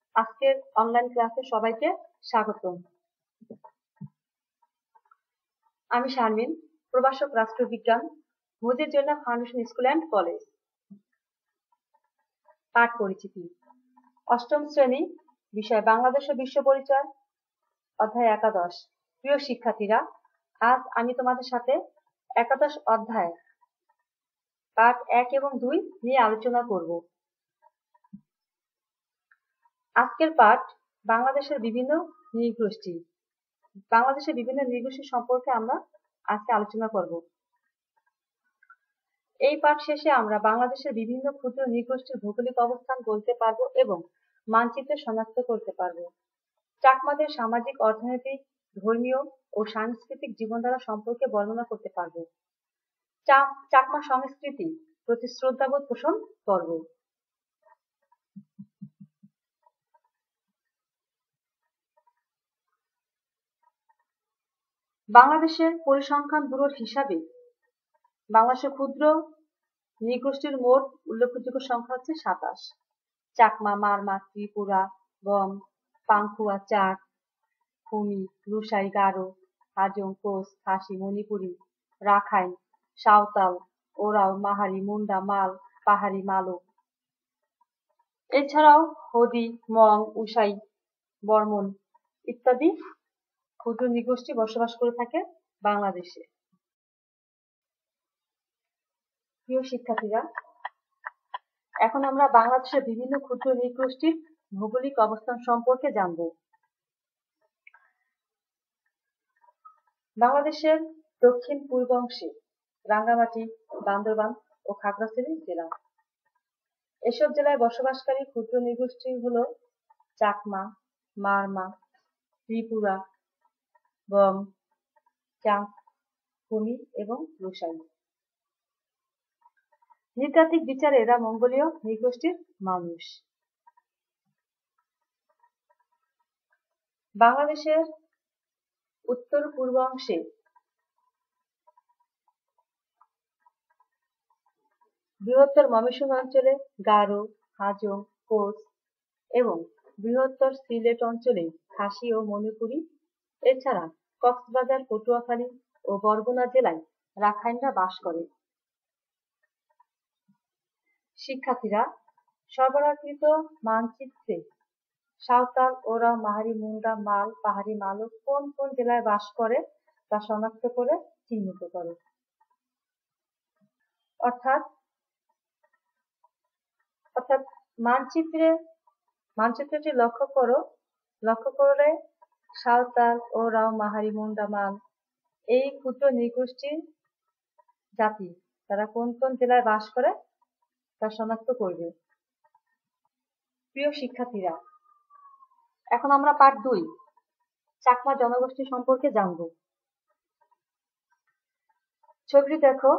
আজকের অনলাইন ক্লাসে সবাইকে স্বাগতম। আমি শারমিন, প্রভাষক রাষ্ট্রবিজ্ঞান, Mujibur foundation school and college. পাঠ পরিচিতি, অষ্টম শ্রেণী, বিষয় বাংলাদেশ ও বিশ্ব পরিচয়, অধ্যায় একাদশ। প্রিয় শিক্ষার্থীরা, আজ আমি তোমাদের সাথে একাদশ অধ্যায় পাঠ 1 এবং 2 নিয়ে আলোচনা করব। আজকের পাঠ বাংলাদেশের বিভিন্ন নৃগোষ্ঠী। বাংলাদেশের বিভিন্ন নৃগোষ্ঠী সম্পর্কে আমরা আজকে আলোচনা করব। এই পাঠ শেষে আমরা বাংলাদেশের বিভিন্ন ক্ষুদ্র নৃগোষ্ঠীর ভৌগোলিক অবস্থান বলতে পারবো এবং মানচিত্রে শনাক্ত করতে পারবো। চাকমাদের সামাজিক, অর্থনৈতিক, ধর্মীয় ও সাংস্কৃতিক জীবনধারা সম্পর্কে বর্ণনা করতে পারবো। চাকমা সংস্কৃতি প্রতি শ্রদ্ধাবোধ পোষণ করব। বাংলাদেশের পরিসংখ্যান ব্যুরোর হিসাবে বাংলাদেশের ক্ষুদ্র নৃগোষ্ঠীর মোট উল্লেখযোগ্য সংখ্যা হচ্ছে 27। চাকমা, মারমা, ত্রিপুরা, গম, পাংখুয়া, চাক, ভূমি, লুসাই, গারো, হাজং, কোচ, খাসি, মণিপুরি, রাখাইন, সাঁওতাল, ওরাও, মাহারি, মুন্ডা, মাল, পাহাড়ি, মালো। এছাড়াও হদি, মং, উসাই, বর্মন ইত্যাদি ক্ষুদ্র নৃগোষ্ঠী বসবাস করে থাকে বাংলাদেশে। প্রিয় শিক্ষার্থীরা, এখন আমরা বাংলাদেশের বিভিন্ন ক্ষুদ্র নৃগোষ্ঠীর ভৌগোলিক অবস্থান সম্পর্কে জানব। বাংলাদেশের দক্ষিণ পূর্ব অংশে রাঙ্গামাটি, বান্দরবান ও খাগড়াছড়ি জেলা। এসব জেলায় বসবাসকারী ক্ষুদ্র নৃগোষ্ঠী হলো চাকমা, মারমা, ত্রিপুরা, গম, চাক, ভূমি এবং লুসাই। নৃতাত্ত্বিক বিচারে এরা মঙ্গোলীয় নৃগোষ্ঠীর মানুষ। বাংলাদেশের উত্তর পূর্ব অংশে বৃহত্তর ময়মনসিংহ অঞ্চলে গারো, হাজং, কোচ এবং বৃহত্তর সিলেট অঞ্চলে খাসি ও মণিপুরি। এছাড়া কক্সবাজার, পটুয়াখালী ও বরগুনা জেলায় রাখাইনরা বাস করে। শিক্ষার্থীরা, সরবরাহকৃত মানচিত্রে সাঁওতাল, ওরাও, মাহারি, মুন্ডা, মাল, পাহাড়ি, মালো কোন কোন জেলায় বাস করে তা শনাক্ত করে চিহ্নিত করে। অর্থাৎ মানচিত্রটি লক্ষ্য করলে সাঁওতাল, ওরাও, মাহারি, মুন্ডা, মাল এই ক্ষুদ্র নৃগোষ্ঠীর জাতি তারা কোন কোন জেলায় বাস করে তা শনাক্ত করবে। প্রিয় শিক্ষার্থীরা, এখন আমরা পাঠ 2 চাকমা জনগোষ্ঠী সম্পর্কে জানব। ছবিটি দেখো।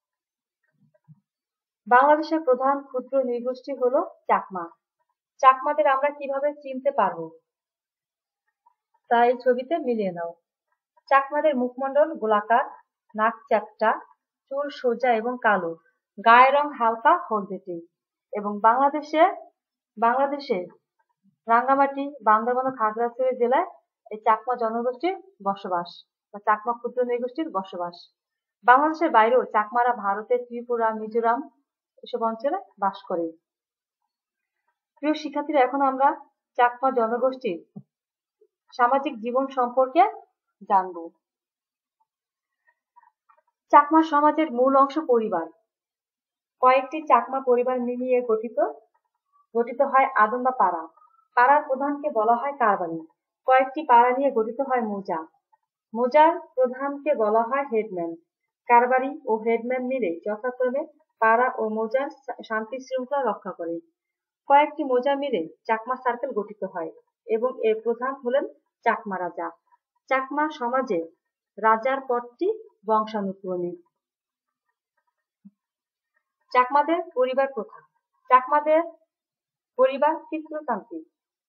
বাংলাদেশের প্রধান ক্ষুদ্র নৃগোষ্ঠী হলো চাকমা। চাকমাদের আমরা কিভাবে চিনতে পারবো তা এই ছবিতে মিলিয়ে নাও। চাকমাদের মুখমণ্ডল গোলাকার, নাক চ্যাপ্টা, চুল সোজা এবং কালো, গায়ের রং হালকা হলদেটে। এবং বাংলাদেশে রাঙ্গামাটি, বান্দরবান ও খাগড়াছড়ি জেলায় এই চাকমা জনগোষ্ঠীর বসবাস বা চাকমা ক্ষুদ্র নৃগোষ্ঠীর বসবাস। বাংলাদেশের বাইরেও চাকমারা ভারতের ত্রিপুরা, মিজোরাম এসব অঞ্চলে বাস করে। প্রিয় শিক্ষার্থীরা, এখন আমরা চাকমা জনগোষ্ঠীর সামাজিক জীবন সম্পর্কে জানব। চাকমা সমাজের মূল অংশ পরিবার। কয়েকটি চাকমা পরিবার মিলিয়ে গঠিত হয় আদম বা পাড়া। পাড়ার প্রধানকে বলা হয় কারবানি। কয়েকটি পাড়া নিয়ে গঠিত হয় মৌজা। মৌজার প্রধানকে বলা হয় হেডম্যান। কারবারি ও হেডম্যান মিলে যথাক্রমে পাড়া ও মৌজার শান্তি শৃঙ্খলা রক্ষা করে। কয়েকটি মৌজা মিলে চাকমা সার্কেল গঠিত হয় এবং এর প্রধান হলেন চাকমা রাজা। চাকমা সমাজে রাজার পদটি বংশানুক্রমিক। চাকমাদের পরিবার প্রথা। চাকমাদের পরিবার পিতৃতান্ত্রিক।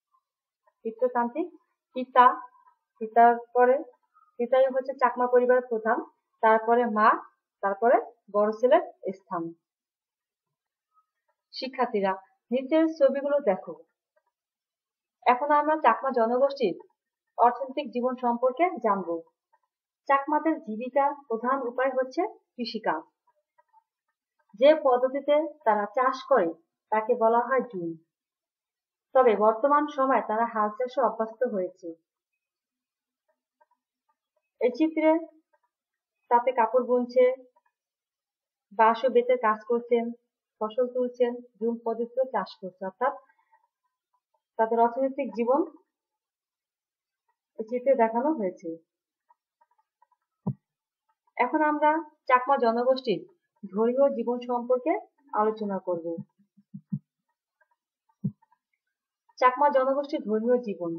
পিতাই হচ্ছে চাকমা পরিবারের প্রধান, তারপরে মা, তারপরে বড় ছেলের স্থান। শিক্ষার্থীরা, নিচের ছবিগুলো দেখো। এখন আমরা চাকমা জনগোষ্ঠীর অর্থনৈতিক জীবন সম্পর্কে জানব। চাকমাদের জীবিকার প্রধান উপায় হচ্ছে কৃষিকাজ। যে পদ্ধতিতে তারা চাষ করে তাকে বলা হয় জুম। তবে বর্তমান সময়ে তারা হাল চাষে অভ্যস্ত হয়েছে। এই চিত্রে তাতে কাপড় বুনছে, বাঁশ ও বেতের কাজ করছেন, ফসল তুলছেন, জুম পদ্ধতিতে চাষ করছে, অর্থাৎ তাদের অর্থনৈতিক জীবন এই চিত্রে দেখানো হয়েছে। এখন আমরা চাকমা জনগোষ্ঠীর ধর্মীয় জীবন সম্পর্কে আলোচনা করব। চাকমা জনগোষ্ঠীর ধর্মীয় জীবন।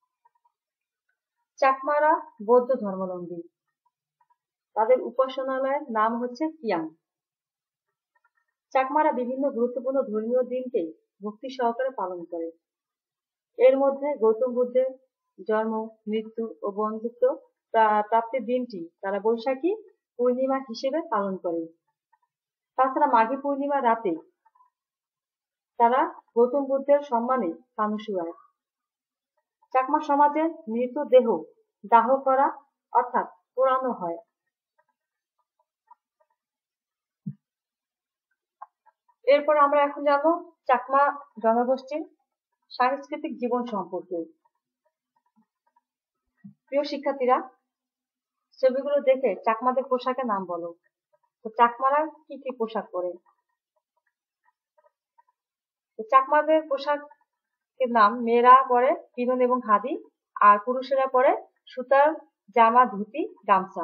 চাকমারা বৌদ্ধ ধর্মাবলম্বী। তাদের উপাসনালয়ের নাম হচ্ছে কিয়াং। চাকমারা বিভিন্ন গুরুত্বপূর্ণ ধর্মীয় দিনকে ভক্তি সহকারে পালন করে। এর মধ্যে গৌতম বুদ্ধের জন্ম, মৃত্যু ও বন্ধুত্ব প্রাপ্তির দিনটি তারা বৈশাখী পূর্ণিমা হিসেবে পালন করে। তাছাড়া মাঘী পূর্ণিমা রাতে তারা গৌতম বুদ্ধের সম্মানে ফানুস উড়ায়। চাকমা সমাজে মৃত দেহ দাহ করা অর্থাৎ পোড়ানো হয়। এরপর আমরা এখন জানবো চাকমা জনগোষ্ঠীর সাংস্কৃতিক জীবন সম্পর্কে। প্রিয় শিক্ষার্থীরা, ছবিগুলো দেখে চাকমাদের পোশাকের নাম বলো। তো চাকমারা কি কি পোশাক পরে? চাকমাদের পোশাকের নাম, মেয়েরা পরে পিনন এবং খাদি, আর পুরুষেরা পরে সুতার জামা, ধুতি, গামছা।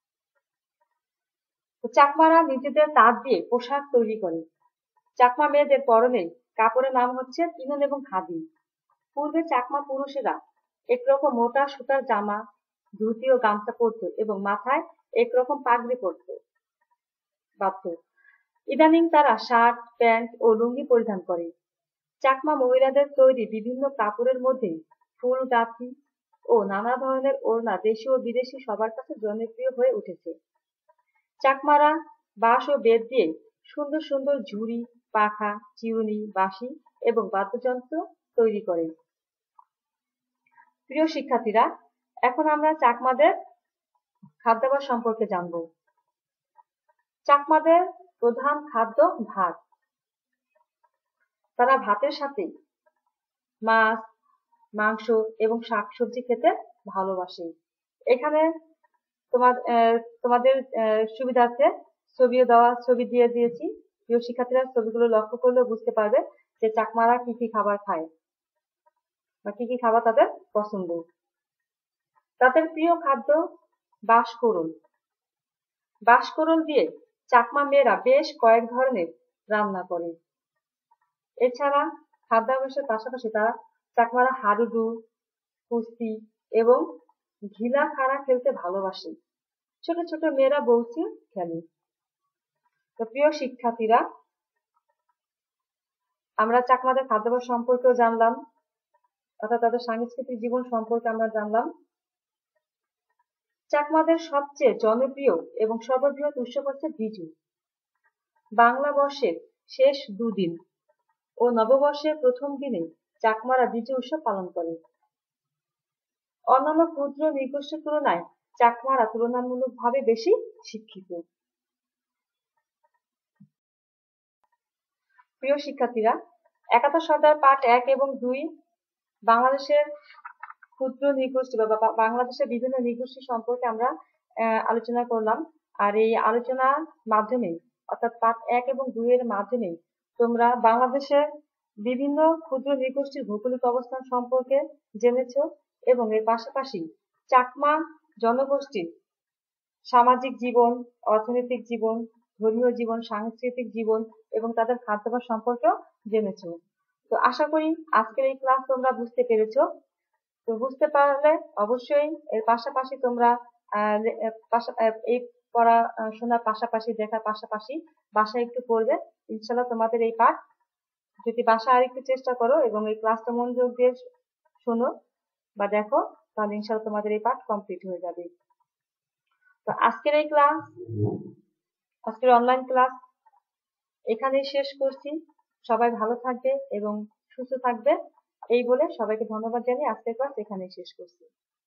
চাকমারা নিজেদের তাঁত দিয়ে পোশাক তৈরি করে। চাকমা মেয়েদের পরনে কাপড়ের নাম হচ্ছে পিনন এবং খাদি। পূর্বে চাকমা পুরুষেরা একরকম মোটা সুতার জামা, ধুতি ও গামছা পরত এবং মাথায় একরকম পাগড়ি বাঁধত। ইদানিং তারা শার্ট, প্যান্ট ও লুঙ্গি পরিধান করে। চাকমা মহিলাদের তৈরি বিভিন্ন কাপড়ের মধ্যে ফুল, গাঁথি ও নানা ধরনের ওড়না দেশি ও বিদেশি সবার কাছে জনপ্রিয় হয়ে উঠেছে। চাকমারা বাঁশ ও বেত দিয়ে সুন্দর সুন্দর ঝুড়ি, পাখা, চিরুনি, বাঁশি এবং বাদ্যযন্ত্র তৈরি করে। প্রিয় শিক্ষার্থীরা, এখন আমরা চাকমাদের খাদ্যাভ্যাস সম্পর্কে জানব। চাকমাদের প্রধান খাদ্য ভাত। তারা ভাতের সাথে মাছ, মাংস এবং শাকসবজি খেতে ভালোবাসে। এখানে তোমাদের সুবিধার্থে ছবি দিয়ে দিয়েছি। প্রিয় শিক্ষার্থীরা, ছবিগুলো লক্ষ্য করলে বুঝতে পারবে যে চাকমারা কি কি খাবার খায় বা কি কি খাবার তাদের পছন্দ। তাদের প্রিয় খাদ্য বাঁশকোড়ল। বাঁশকোড়ল দিয়ে চাকমা মেয়েরা বেশ কয়েক ধরনের রান্না করে। এছাড়া খাদ্যাভ্যাসের পাশাপাশি তারা চাকমারা হাডুডু, কুস্তি এবং ঘিলা খাড়া খেলতে ভালোবাসে। ছোট ছোট মেয়েরা বউচি খেলে। তো প্রিয় শিক্ষার্থীরা, আমরা চাকমাদের খাদ্যাভ্যাস সম্পর্কেও জানলাম, অর্থাৎ তাদের সাংস্কৃতিক জীবন সম্পর্কে আমরা জানলাম। চাকমাদের সবচেয়ে জনপ্রিয় এবং সর্ববৃহৎ উৎসব হচ্ছে বিজু। বাংলা বর্ষের শেষ দুদিন ও নববর্ষের প্রথম দিনে চাকমারা বিজু উৎসব পালন করে। অন্যান্য ক্ষুদ্র নৃগোষ্ঠীর তুলনায় চাকমারা তুলনামূলকভাবে বেশি শিক্ষিত। প্রিয় শিক্ষার্থীরা, ৭১ সদর পাঠ ১ এবং ২ বাংলাদেশের ক্ষুদ্র নৃগোষ্ঠী বা বাংলাদেশের বিভিন্ন নৃগোষ্ঠী সম্পর্কে আমরা আলোচনা করলাম। আর এই আলোচনার মাধ্যমে, অর্থাৎ পাঠ ১ এবং ২ এর মাধ্যমে তোমরা বাংলাদেশের বিভিন্ন ক্ষুদ্র নৃগোষ্ঠীর ভৌগোলিক অবস্থান সম্পর্কে জেনেছো এবং এর পাশাপাশি চাকমা জনগোষ্ঠীর সামাজিক জীবন, অর্থনৈতিক জীবন, ধর্মীয় জীবন, সাংস্কৃতিক জীবন এবং তাদের খাদ্যাভ্যাস সম্পর্কেও জেনেছো। তো আশা করি আজকের এই ক্লাস তোমরা বুঝতে পেরেছো। তো বুঝতে পারলে অবশ্যই এর পাশাপাশি তোমরা এই পড়াশোনার পাশাপাশি, দেখার পাশাপাশি বাসায় একটু পড়বে। ইনশাল্লাহ তোমাদের এই পাঠ যদি বাসায় আরেকটু চেষ্টা করো এবং এই ক্লাসটা মনোযোগ দিয়ে শোনো বা দেখো, তাহলে ইনশাল্লাহ তোমাদের এই পাঠ কমপ্লিট হয়ে যাবে। তো আজকের অনলাইন ক্লাস এখানেই শেষ করছি। সবাই ভালো থাকবে এবং সুস্থ থাকবে। এই বলে সবাইকে ধন্যবাদ জানিয়ে আজকের ক্লাস এখানেই শেষ করছি।